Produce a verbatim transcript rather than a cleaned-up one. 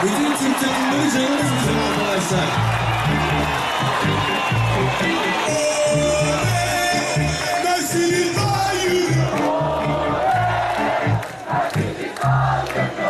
Bütün Türk takımları canımız bizim arkadaşlar. Nasıl hayır?